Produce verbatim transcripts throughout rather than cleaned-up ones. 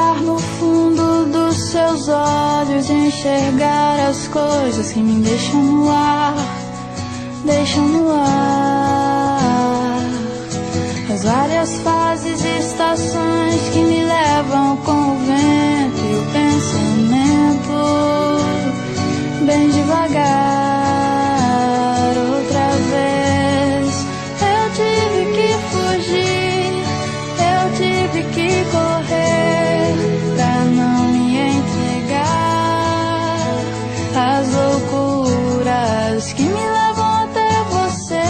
olhar no fundo dos seus olhos e enxergar as coisas que me deixam no ar, deixam no ar. As várias fases e estações que me levam com o vento e o pensamento, bem devagar. Outra vez eu tive que fugir, eu tive que correr pra não me entregar às loucuras que me levam até você,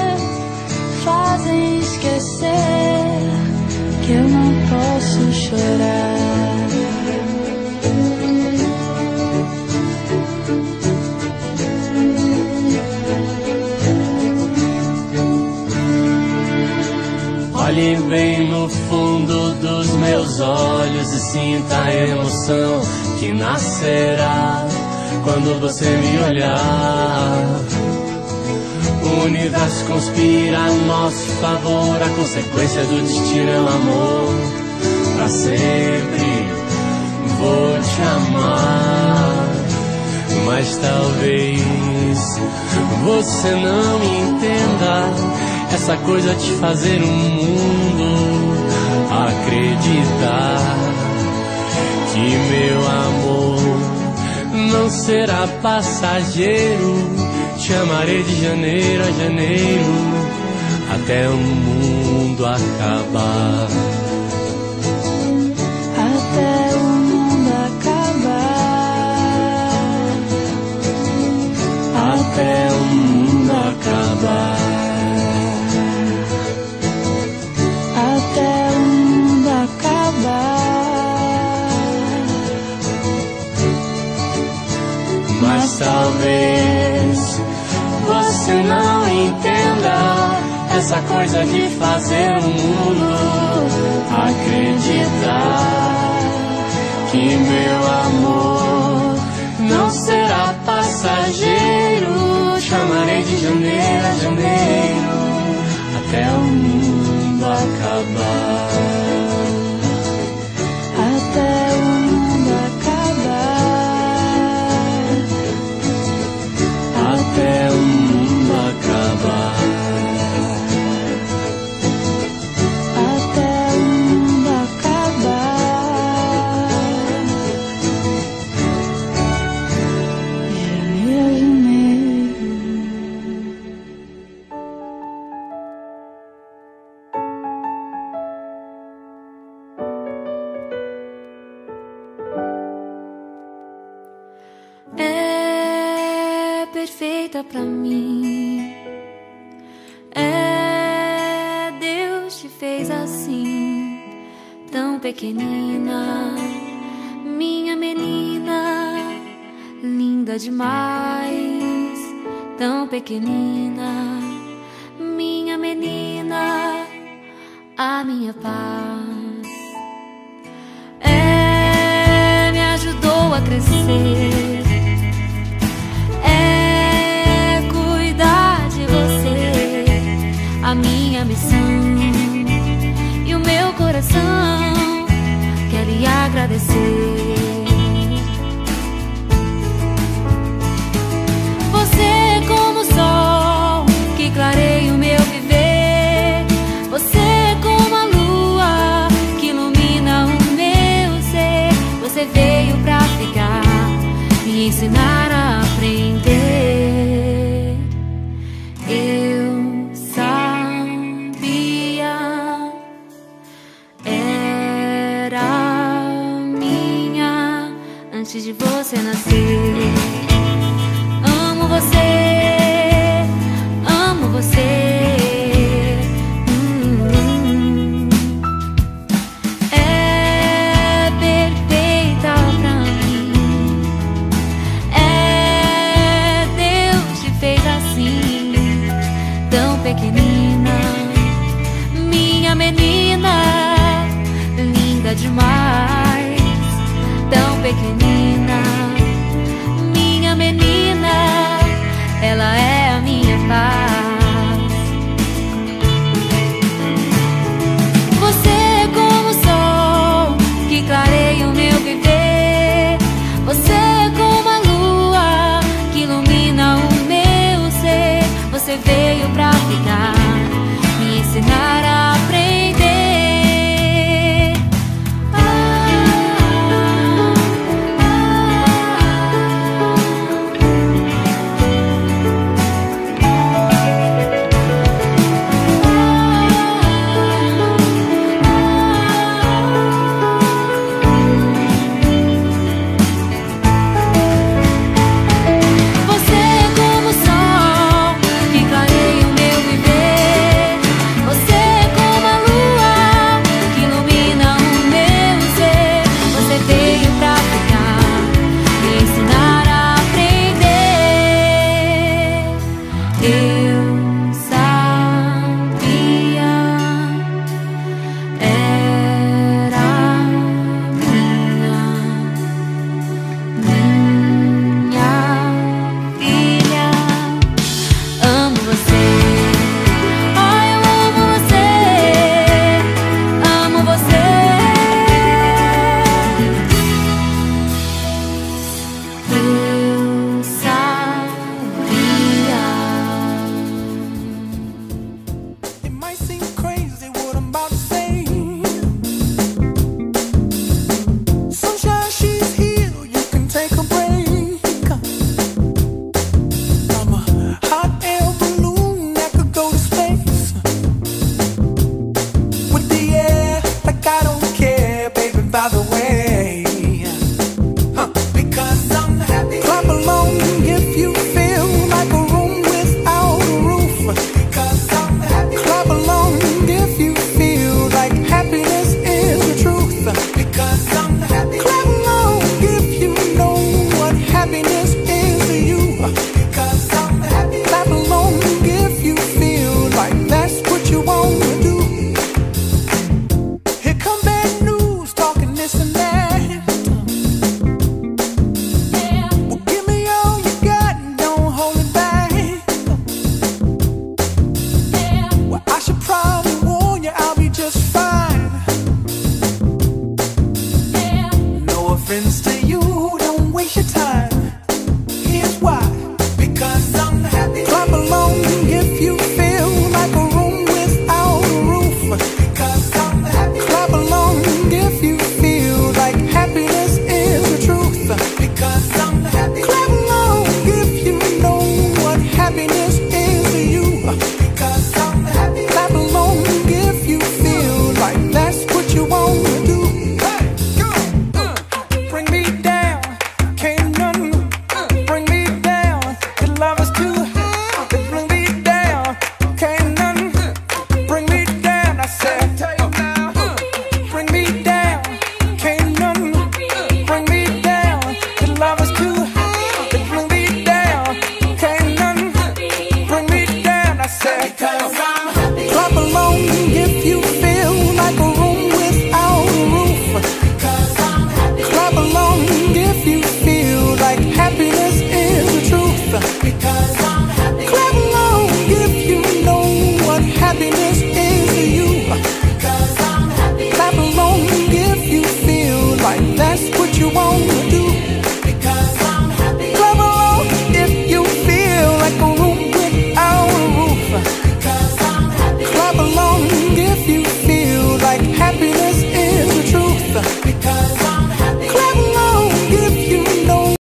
fazem esquecer que eu não posso chorar. Olhe bem no fundo dos meus olhos e sinta a emoção que nascerá quando você me olhar. O universo conspira a nosso favor, a consequência do destino é o amor. Pra sempre vou te amar, mas talvez você não entenda essa coisa de fazer o mundo acreditar que meu amor não será passageiro. Te amarei de janeiro a janeiro até o mundo acabar. Até o mundo acabar. Até o mundo acabar. Até o mundo acabar. Mas talvez você não entenda essa coisa de fazer o mundo acreditar que meu amor não será passageiro. Te amarei de janeiro a janeiro até o mundo acabar. Até o mundo acabar. Até o mundo acabar. Até o mundo acabar. Janeiro a janeiro. É perfeita pra mim. É, Deus te fez assim, tão pequenina, minha menina, linda demais. Tão pequenina, minha menina, a minha paz. É, me ajudou a crescer. A minha missão e o meu coração quer lhe agradecer. Você como o sol que clareia o meu viver. Você como a lua que ilumina o meu ser. Você veio pra ficar, me ensinar a aprender. Eu antes de você nascer. Amo você, amo você. Hum, é perfeita pra mim. É, Deus te fez assim, tão pequenina, minha menina, linda demais. Tão pequenina,